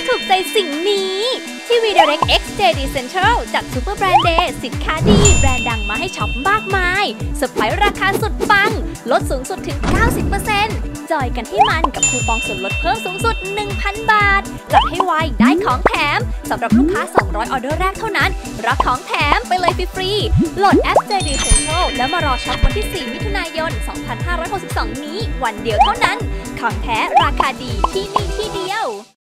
ถูกใจสิ่งนี้ที่ VDirect X JD Central จัดซูเปอร์แบรนด์เดย์สินค้าดีแบรนด์ดังมาให้ช็อปมากมายเซอร์ไพรส์ราคาสุดปังลดสูงสุดถึง 90% จอยกันให้มันกับคูปองส่วนลดเพิ่มสูงสุด 1,000 บาทจัดให้ไวได้ของแถมสำหรับลูกค้า 200 ออเดอร์แรกเท่านั้นรับของแถมไปเลยฟรีๆโหลดแอป JD Central แล้วมารอช็อปวันที่ 4 มิถุนายน 2562 นี้วันเดียวเท่านั้นของแท้ราคาดีที่นี่ที่เดียว